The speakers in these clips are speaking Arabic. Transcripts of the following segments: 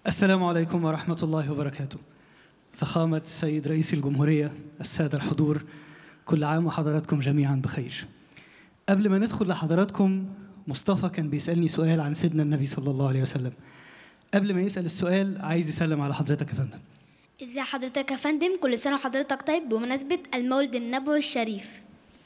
السلام عليكم ورحمة الله وبركاته. فخامة السيد رئيس الجمهورية، السادة الحضور، كل عام وحضراتكم جميعا بخير. قبل ما ندخل لحضراتكم، مصطفى كان بيسألني سؤال عن سيدنا النبي صلى الله عليه وسلم. قبل ما يسأل السؤال عايز يسلم على حضرتك يا فندم. ازي حضرتك يا فندم؟ كل سنة وحضرتك طيب بمناسبة المولد النبوي الشريف.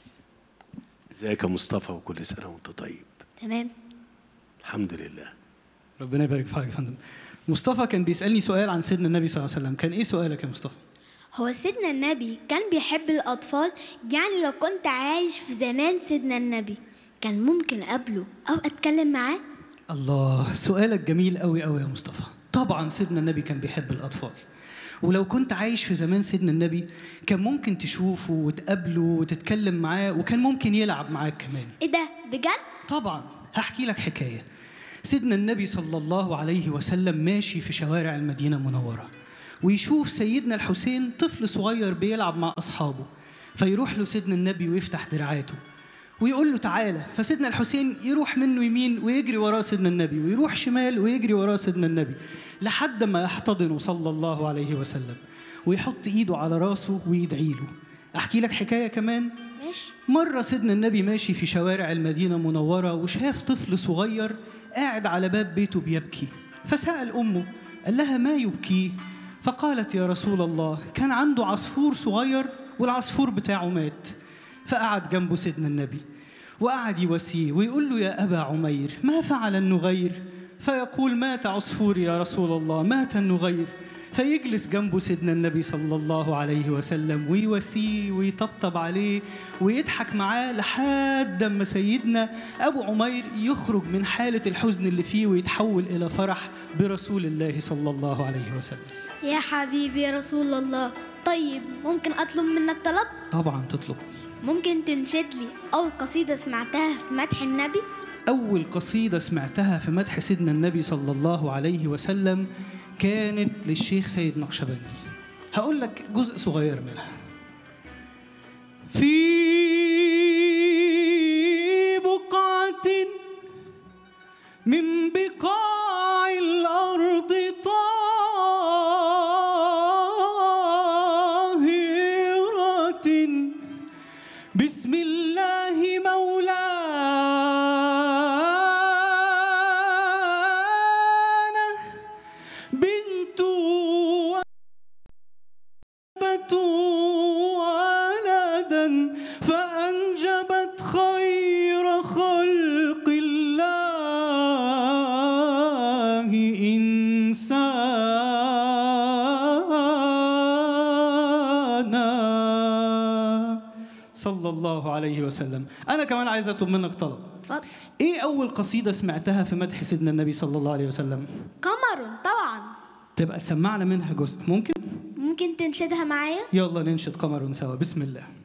ازيك يا مصطفى وكل سنة وانت طيب. تمام الحمد لله. ربنا يبارك في حضرتك يا فندم. مصطفى كان بيسألني سؤال عن سيدنا النبي صلى الله عليه وسلم. كان ايه سؤالك يا مصطفى؟ هو سيدنا النبي كان بيحب الأطفال، يعني لو كنت عايش في زمان سيدنا النبي كان ممكن أقابله أو أتكلم معاه؟ الله، سؤالك جميل قوي قوي يا مصطفى. طبعا سيدنا النبي كان بيحب الأطفال، ولو كنت عايش في زمان سيدنا النبي كان ممكن تشوفه وتقابله وتتكلم معاه، وكان ممكن يلعب معاك كمان. إيه ده بجد؟ طبعا هحكي لك حكاية. سيدنا النبي صلى الله عليه وسلم ماشي في شوارع المدينة المنورة، ويشوف سيدنا الحسين طفل صغير بيلعب مع أصحابه، فيروح له سيدنا النبي ويفتح دراعاته ويقول له تعالى. فسيدنا الحسين يروح منه يمين ويجري وراه سيدنا النبي، ويروح شمال ويجري وراه سيدنا النبي، لحد ما يحتضنه صلى الله عليه وسلم ويحط إيده على راسه ويدعي له. أحكي لك حكاية كمان. ماشي. مرة سيدنا النبي ماشي في شوارع المدينة المنورة وشاف طفل صغير قاعد على باب بيته بيبكي، فسأل أمه قال لها ما يبكيه؟ فقالت يا رسول الله كان عنده عصفور صغير والعصفور بتاعه مات. فقعد جنبه سيدنا النبي وقعد يواسيه ويقول له يا أبا عمير ما فعل النغير؟ فيقول مات عصفوري يا رسول الله، مات النغير. فيجلس جنبه سيدنا النبي صلى الله عليه وسلم ويواسيه ويطبطب عليه ويضحك معاه لحد ما سيدنا أبو عمير يخرج من حالة الحزن اللي فيه ويتحول إلى فرح برسول الله صلى الله عليه وسلم. يا حبيبي يا رسول الله، طيب ممكن أطلب منك طلب؟ طبعا تطلب. ممكن تنشد لي أول قصيدة سمعتها في مدح النبي؟ أول قصيدة سمعتها في مدح سيدنا النبي صلى الله عليه وسلم كانت للشيخ سيد نقشبندي. هقول لك جزء صغير منها. في بقعة من بقاع الأرض طاهرة بسم الله مولانا بنت وأنجبت ولدا فأنجبت خير خلق الله إنسانا صلى الله عليه وسلم. أنا كمان عايز أطلب منك طلب. اتفضل. إيه أول قصيدة سمعتها في مدح سيدنا النبي صلى الله عليه وسلم؟ قمر طبعا. تبقى تسمعنا منها جزء ممكن؟ ممكن تنشدها معايا؟ يلا ننشد قمر سوا. بسم الله.